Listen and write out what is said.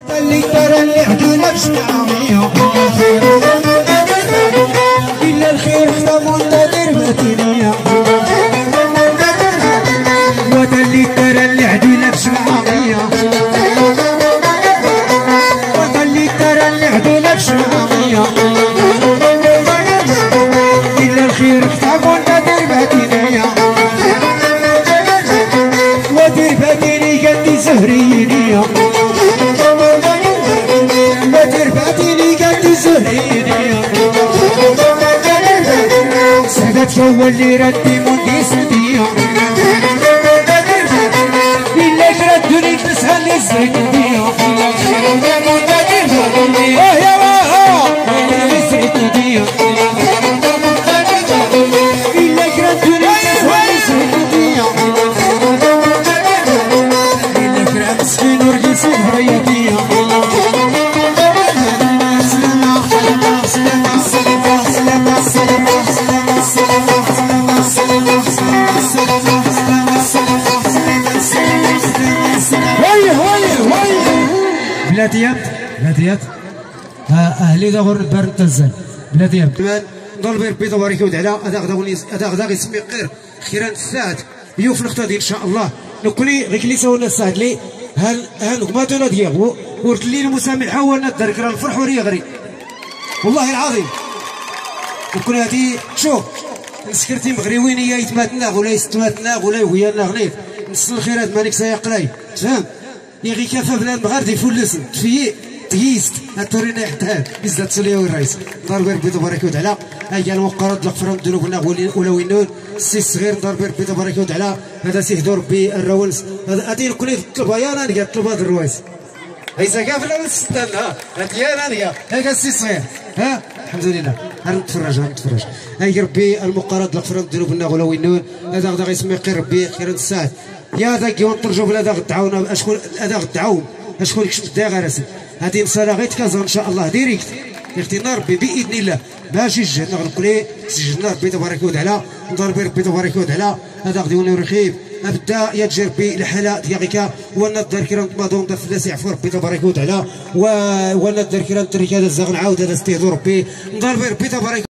اللي ترى اللي عدونا بشناوية إلا الخير ختم منتظر متينية وذا اللي ترى اللي عدونا بشناوية وذا اللي ترى اللي عدونا بشناوية إلا الخير ختم منتظر متينية ودير بديني قدي زهرينية سادت هو اللي ردي مندي سدية إلا كردوني تسهل الزيتونية يا واها الزيتونية إلا كردوني تسهل الزيتونية إلا كرد مسكين ورقيس الهرياتية بلاديات اهلي دغور بارد تنزل بلاديات كمان نضل ربي تبارك وتعالى هذا غدا يسمي خيران الساعات يوف نقطه ان شاء الله نكوني غير اللي سوينا الساعات لي هانكماتونا ديالو ورت لي المسامحه وانا الدرك راه الفرح وري غري والله العظيم وكون هادي شوف سكرتي مغريوينيه يتماتناغ ولا يستماتناغ ولا يويانا غنيت نص الخيرات مالك سايق قلاي تفهم يغي كافه بلاد مغاردي فلسن تفيق تيست التورينا يحتاج بزاف تسليه الرئيس ضرب ربي تبارك وتعالى هاي المقرض القفران دروبنا ولا وينون السي الصغير ضرب ربي تبارك وتعالى هذا سي حضور ربي الرونس هادي نكون طلبها يا انا نطلب هذا الروايس هاي زكاف لا نستنى هادي انا هاك السي الصغير ها الحمد لله نتفرج هاي ربي المقرض القفران دروبنا ولا وينون هذا غدا غيسمي قير ربي خير الساعات يا ذاك يونطرجوا بلا ذاك الدعونا اشكون هذا الدعوم اشكون كشف داغرس هذه مساله غير تكازا ان شاء الله ديريكت اختنا ربي باذن الله ماشي الجهد نغلقوا سجلنا ربي تبارك وتعالى نضرب ربي تبارك وتعالى هذا غادي يولي رخيب ابدا يتجر بالحاله ديالك وانا الدار كيران طماطون فلاس يعفو ربي تبارك وتعالى وانا الدار كيران تريك هذا الزغن عاود هذا استهدو ربي نضرب ربي تبارك